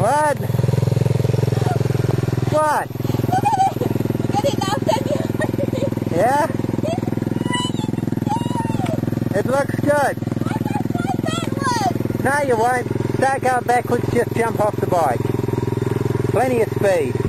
What? What? Look at it now, Daniel. Yeah? It looks good. No, you won't. Don't go backwards, just jump off the bike. Plenty of speed.